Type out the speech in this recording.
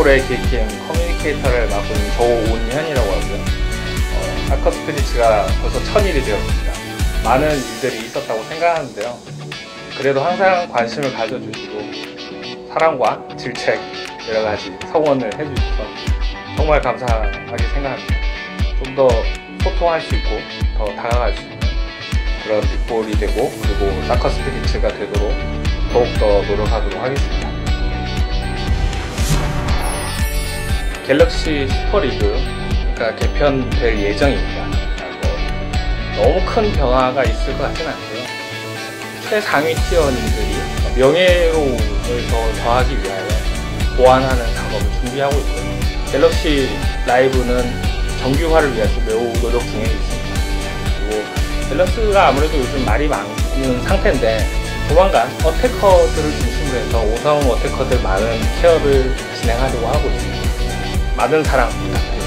빅4의 기획팀 커뮤니케이터를 맡고 있는 조온현이라고 하고요. 사커 스피릿츠가 벌써 1000일이 되었습니다. 많은 일들이 있었다고 생각하는데요. 그래도 항상 관심을 가져주시고 사랑과 질책 여러가지 성원을 해주셔서 정말 감사하게 생각합니다. 좀 더 소통할 수 있고 더 다가갈 수 있는 그런 빅4이 되고, 그리고 사커 스피릿츠가 되도록 더욱더 노력하도록 하겠습니다. 갤럭시 슈퍼리그가 개편될 예정입니다. 너무 큰 변화가 있을 것 같지는 않고요. 최상위 티어님들이 명예로움을 더 더하기 위하여 보완하는 작업을 준비하고 있고요. 갤럭시 라이브는 정규화를 위해서 매우 노력 중에 있습니다. 그리고 밸런스가 아무래도 요즘 말이 많은 상태인데 조만간 어태커들을 중심으로 해서 5성 어태커들 많은 케어를 진행하려고 하고 있습니다. 많은 사랑 부탁드립니다.